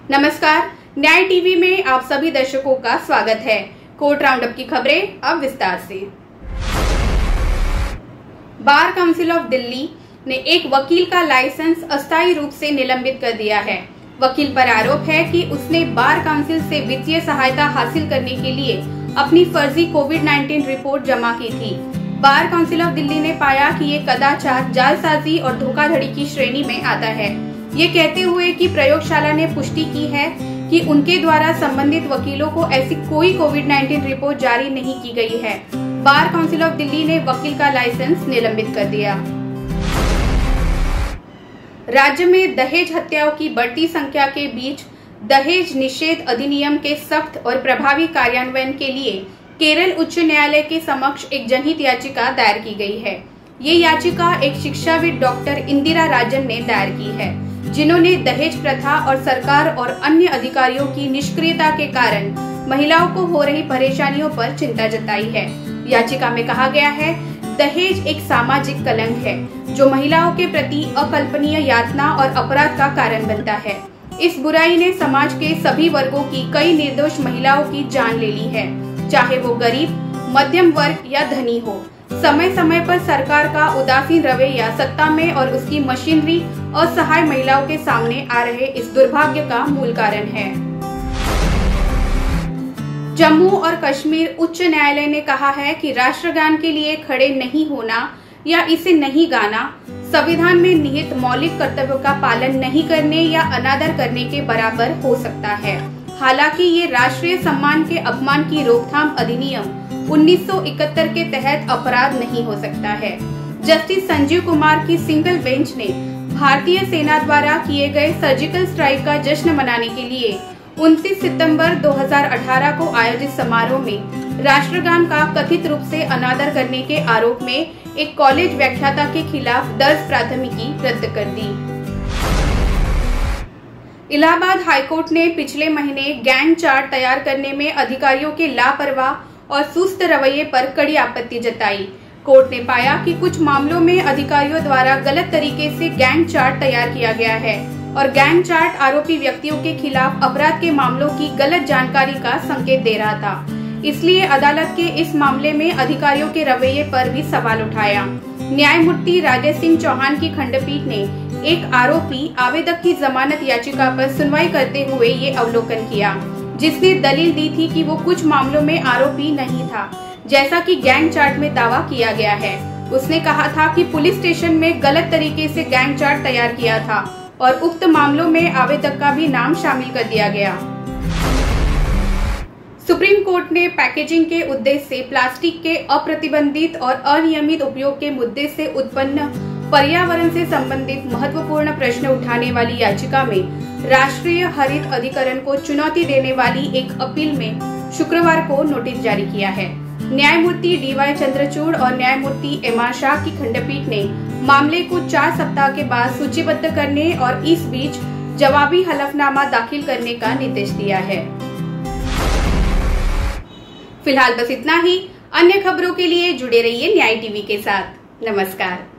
नमस्कार, न्याय टीवी में आप सभी दर्शकों का स्वागत है। कोर्ट राउंडअप की खबरें अब विस्तार से। बार काउंसिल ऑफ दिल्ली ने एक वकील का लाइसेंस अस्थायी रूप से निलंबित कर दिया है। वकील पर आरोप है कि उसने बार काउंसिल से वित्तीय सहायता हासिल करने के लिए अपनी फर्जी कोविड-19 रिपोर्ट जमा की थी। बार काउंसिल ऑफ दिल्ली ने पाया कि ये कदाचार, जालसाजी और धोखाधड़ी की श्रेणी में आता है। ये कहते हुए कि प्रयोगशाला ने पुष्टि की है कि उनके द्वारा संबंधित वकीलों को ऐसी कोई कोविड-19 रिपोर्ट जारी नहीं की गई है। बार काउंसिल ऑफ दिल्ली ने वकील का लाइसेंस निलंबित कर दिया। राज्य में दहेज हत्याओं की बढ़ती संख्या के बीच दहेज निषेध अधिनियम के सख्त और प्रभावी कार्यान्वयन के लिए केरल उच्च न्यायालय के समक्ष एक जनहित याचिका दायर की गई है। ये याचिका एक शिक्षाविद डॉक्टर इंदिरा राजन ने दायर की है, जिन्होंने दहेज प्रथा और सरकार और अन्य अधिकारियों की निष्क्रियता के कारण महिलाओं को हो रही परेशानियों पर चिंता जताई है। याचिका में कहा गया है, दहेज एक सामाजिक कलंक है जो महिलाओं के प्रति अकल्पनीय यातना और अपराध का कारण बनता है। इस बुराई ने समाज के सभी वर्गों की कई निर्दोष महिलाओं की जान ले ली है, चाहे वो गरीब, मध्यम वर्ग या धनी हो। समय समय पर सरकार का उदासीन रवैया सत्ता में और उसकी मशीनरी असहाय महिलाओं के सामने आ रहे इस दुर्भाग्य का मूल कारण है। जम्मू और कश्मीर उच्च न्यायालय ने कहा है कि राष्ट्रगान के लिए खड़े नहीं होना या इसे नहीं गाना संविधान में निहित मौलिक कर्तव्यों का पालन नहीं करने या अनादर करने के बराबर हो सकता है। हालांकि ये राष्ट्रीय सम्मान के अपमान की रोकथाम अधिनियम 1971 के तहत अपराध नहीं हो सकता है। जस्टिस संजीव कुमार की सिंगल बेंच ने भारतीय सेना द्वारा किए गए सर्जिकल स्ट्राइक का जश्न मनाने के लिए 29 सितंबर 2018 को आयोजित समारोह में राष्ट्रगान का कथित रूप से अनादर करने के आरोप में एक कॉलेज व्याख्याता के खिलाफ दर्ज प्राथमिकी रद्द कर दी। इलाहाबाद हाईकोर्ट ने पिछले महीने गैंग चार्ट तैयार करने में अधिकारियों के लापरवाह और सुस्त रवैये पर कड़ी आपत्ति जताई। कोर्ट ने पाया कि कुछ मामलों में अधिकारियों द्वारा गलत तरीके से गैंग चार्ट तैयार किया गया है और गैंग चार्ट आरोपी व्यक्तियों के खिलाफ अपराध के मामलों की गलत जानकारी का संकेत दे रहा था। इसलिए अदालत के इस मामले में अधिकारियों के रवैये पर भी सवाल उठाया। न्यायमूर्ति राजेश सिंह चौहान की खंडपीठ ने एक आरोपी आवेदक की जमानत याचिका पर सुनवाई करते हुए ये अवलोकन किया, जिसने दलील दी थी कि वो कुछ मामलों में आरोपी नहीं था, जैसा कि गैंग चार्ट में दावा किया गया है। उसने कहा था कि पुलिस स्टेशन में गलत तरीके से गैंग चार्ट तैयार किया था और उक्त मामलों में आवेदक का भी नाम शामिल कर दिया गया। सुप्रीम कोर्ट ने पैकेजिंग के उद्देश्य से प्लास्टिक के अप्रतिबंधित और अनियमित उपयोग के मुद्दे से उत्पन्न पर्यावरण से संबंधित महत्वपूर्ण प्रश्न उठाने वाली याचिका में राष्ट्रीय हरित अधिकरण को चुनौती देने वाली एक अपील में शुक्रवार को नोटिस जारी किया है। न्यायमूर्ति DY चंद्रचूड़ और न्यायमूर्ति MR शाह की खंडपीठ ने मामले को 4 सप्ताह के बाद सूचीबद्ध करने और इस बीच जवाबी हलफनामा दाखिल करने का निर्देश दिया है। फिलहाल बस इतना ही। अन्य खबरों के लिए जुड़े रहिए न्याय टीवी के साथ। नमस्कार।